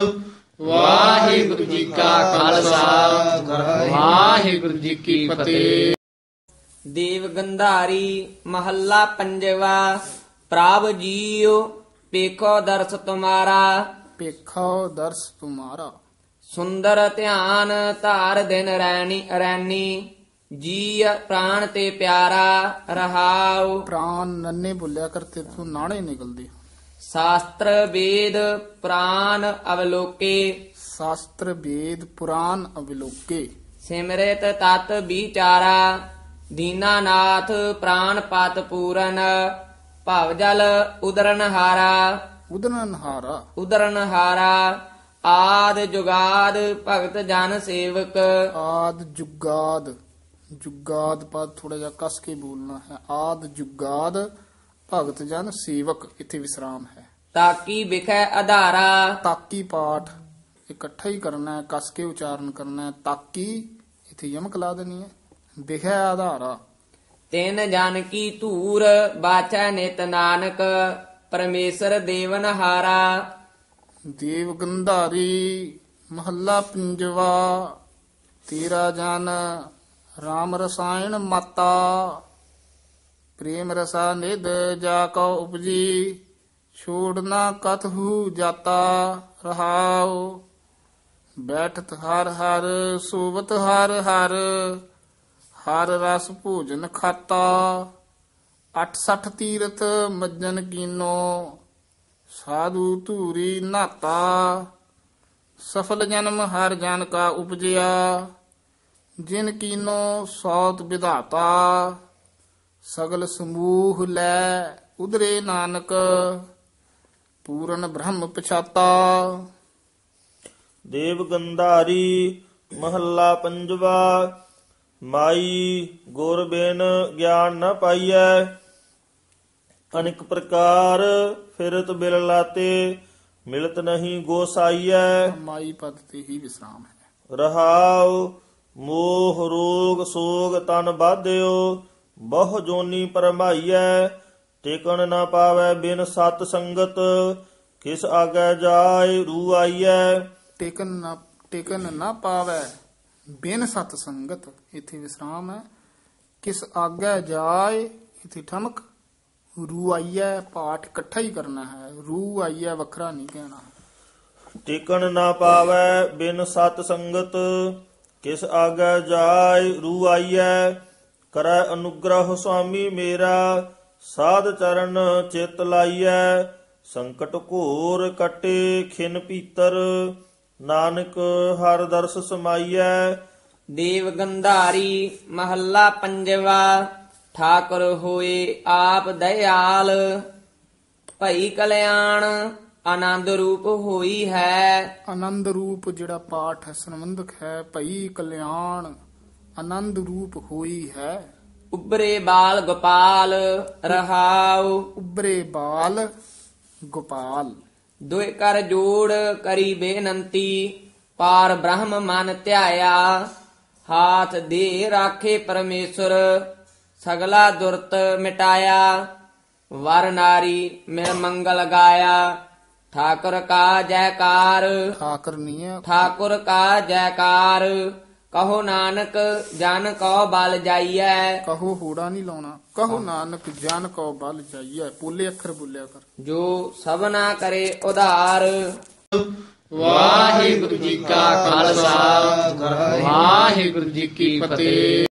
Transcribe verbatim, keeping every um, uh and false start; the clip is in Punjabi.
ਵਾਹਿਗੁਰੂ ਜੀ ਕਾ ਖਾਲਸਾ ਵਾਹਿਗੁਰੂ ਜੀ ਕੀ ਫਤਿਹ। ਦੇਵ ਗੰਧਾਰੀ ਮਹੱਲਾ ਪੰਜਵਾ। ਪ੍ਰਭ ਜੀਉ ਪੇਖੋ ਦਰਸ ਤੁਮਾਰਾ, ਪੇਖੋ ਦਰਸ ਤੁਮਾਰਾ। ਸੁੰਦਰ ਧਿਆਨ ਧਾਰ ਦਿਨ ਰੈਣੀ ਰੈਣੀ, ਜੀ ਪ੍ਰਾਣ ਤੇ ਪਿਆਰਾ ਰਹਾਉ। ਪ੍ਰਾਨ ਨੰਨੇ ਬੋਲਿਆ ਕਰ, ਤੇ ਤੂੰ ਨਾਣੇ ਨਿਕਲਦੇ। ਸ਼ਾਸਤਰ ਵੇਦ ਪੁਰਾਨ ਅਵਲੋਕੇ, ਸ਼ਾਸਤਰ ਵੇਦ ਪੁਰਾਨ ਅਵਲੋਕੇ। ਸਿਮਰਿਤ ਤਤ ਵਿਚਾਰਾ, ਦੀਨਾਨਾਥ ਪ੍ਰਾਨ ਪਤ ਪੂਰਨ। ਭਵ ਜਲ ਉਦਰਨ ਹਾਰਾ, ਉਦਰਨ ਹਾਰਾ। ਉਦਰਨ ਹਾਰਾ। ਆਦ ਜੁਗਾਦ ਭਗਤ ਜਨ ਸੇਵਕ, ਆਦ ਜੁਗਾਦ। ਜੁਗਾਦ ਪਦ ਥੋੜਾ ਜਿਹਾ ਕਸ ਕੇ ਬੋਲਣਾ ਹੈ। ਆਦ ਜੁਗਾਦ ਭਗਤ ਜਨ ਸੇਵਕ, ਇੱਥੇ ਵਿਸਰਾਮ ਹੈ। ਤਾਕੀ ਵਿਖੈ ਆਧਾਰਾ, ਤਾਕੀ ਪਾਠ ਇਕੱਠਾ ਹੀ ਕਰਨਾ ਹੈ, ਕਸ ਕੇ ਉਚਾਰਨ ਕਰਨਾ ਹੈ। ਤਾਕੀ ਇੱਥੇ ਯਮਕ ਲਾ ਦੇਣੀ ਹੈ। ਵਿਖੈ ਆਧਾਰਾ। ਤਿਨ ਜਨ ਕੀ ਧੂਰ ਬਾਚੈ ਨਿਤ ਨਾਨਕ, ਪਰਮੇਸ਼ਰ ਦੇਵਨ ਹਾਰਾ। ਦੇਵ ਗੰਧਾਰੀ ਮਹੱਲਾ ਪੰਜਵਾ। ਤੇਰਾ ਜਨ ਰਾਮ ਰਸਾਇਣ ਮਾਤਾ, ਪ੍ਰੇਮ ਰਸਾ ਨਿਧ ਜਾ ਕਉ ਉਪਜੀ। ਛੋੜ ਨਾ ਕਤਹੂ ਜਾਤਾ ਰਹਾਉ, ਬੈਠਤ ਹਰ ਹਰ ਸੋਵਤ ਹਰ ਹਰ। ਹਰ ਰਸ ਭੋਜਨ ਖਾਤਾ, ਅਠ ਸਠ ਤੀਰਥ ਮੱਜਨ ਕੀਨੋ। ਸਾਧੂ ਧੂਰੀ ਨਾਤਾ, ਸਫਲ ਜਨਮ ਹਰ ਜਨ ਕਾ ਉਪਜਿਆ। ਜਿਨ ਕੀਨੋ ਸੌਤ ਵਿਧਾਤਾ, ਸਗਲ ਸਮੂਹ ਲੈ ਉਧਰੇ ਨਾਨਕ। ਪੂਰਨ ਬ੍ਰਹਮ ਪਛਾਤਾ। ਦੇਵ ਗੰਧਾਰੀ ਮਹੱਲਾ ਪੰਜਵਾ। ਮਾਈ ਗੁਰ ਬਿਨ ਗਿਆਨ ਨ ਪਾਈਐ, ਅਨੇਕ ਪ੍ਰਕਾਰ ਫਿਰਤ ਬਿਲ ਲਾਤੇ। ਮਿਲਤ ਨਹੀਂ ਗੋਸਾਈਐ, ਮਾਈ ਪਦ ਤੇ ਹੀ ਵਿਸਰਾਮ ਹੈ। ਰਹਾਉ ਮੋਹ ਰੋਗ ਸੋਗ ਤਨ ਬਾਧਿਓ। ਬਹੁ ਜੋਨੀ ਪਰਮਾਈਐ, ਟਿਕਣ ਨਾ ਪਾਵੈ ਬਿਨ ਸਤ ਸੰਗਤ। ਕਿਸ ਆਗੈ ਜਾਇ ਰੂ ਆਈਐ, ਟੇਕਨ ਨਾ ਟੇਕਨ ਨਾ ਪਾਵੈ ਬਿਨ ਸਤ ਸੰਗਤ, ਇੱਥੇ ਵਿਸਰਾਮ ਹੈ। ਕਿਸ ਆਗੈ ਜਾਏ, ਇੱਥੇ ਠਮਕ। ਰੂ ਆਈਐ ਪਾਠ ਇਕੱਠਾ ਹੀ ਕਰਨਾ ਹੈ। ਰੂ ਆਈਐ ਵੱਖਰਾ ਨਹੀਂ ਕਹਿਣਾ। ਟਿਕਣ ਨਾ ਪਾਵੈ ਬਿਨ ਸਤ ਸੰਗਤ। ਕਿਸ ਆਗੈ ਜਾਇ ਰੂ ਆਈਐ, ਕਰੈ ਅਨੁਗ੍ਰਹ ਸੁਆਮੀ ਮੇਰਾ। ਸਾਧ ਚਰਨ ਚਿਤ ਲਾਈਐ, ਸੰਕਟ ਘੋਰ ਕਟੇ ਖਿਨ ਭੀਤਰ। ਨਾਨਕ ਹਰ ਦਰਸ ਸਮਾਈਐ। ਦੇਵ ਗੰਧਾਰੀ ਮਹੱਲਾ ਪੰਜਵਾ। ਠਾਕੁਰ ਹੋਏ ਆਪ ਦਇਆਲ, ਭਈ ਕਲਿਆਣ ਆਨੰਦ ਰੂਪ ਹੋਈ ਹੈ। ਆਨੰਦ ਰੂਪ ਜਿਹੜਾ ਪਾਠ ਹੈ ਸੰਬੰਧਕ ਹੈ। ਭਈ ਕਲਿਆਣ ਆਨੰਦ ਰੂਪ ਹੋਈ ਹੈ। ਉਬਰੇ ਬਾਲ ਗੋਪਾਲ ਰਹਾਉ, ਉਬਰੇ ਬਾਲ ਗੋਪਾਲ। ਦੁਇ ਕਰ ਜੋੜ ਕਰੀ ਬੇਨੰਤੀ। ਪਾਰ ਬ੍ਰਹਮ ਮਨ ਧਿਆਇਆ, ਹਾਥ ਦੇ ਰਾਖੇ ਪਰਮੇਸ਼ਰ। ਸਗਲਾ ਦੁਰਤ ਮਿਟਾਇਆ, ਵਰ ਨਾਰੀ ਮਿਲ ਮੰਗਲ ਗਾਇਆ। ਠਾਕੁਰ ਕਾ ਜੈਕਾਰ, ਠਾਕਰ ਨਹੀਂ ਹੈ। ਠਾਕੁਰ ਕਾ ਜੈਕਾਰ। ਕਹੋ ਨਾਨਕ ਜਨ ਕੋ ਬਲ ਜਾਈਐ। ਕਹੋ ਹੋੜਾ ਨਹੀਂ ਲਾਉਣਾ। ਕਹੋ ਨਾਨਕ ਜਨ ਕੋ ਬਲ ਜਾਈਐ, ਪੋਲੇ ਅੱਖਰ ਬੋਲਿਆ ਕਰ। ਜੋ ਸਭਨਾ ਕਰੇ ਉਧਾਰ। ਵਾਹਿਗੁਰੂ ਜੀ ਕਾ ਖਾਲਸਾ ਵਾਹਿਗੁਰੂ ਜੀ ਕੀ ਫਤਿਹ।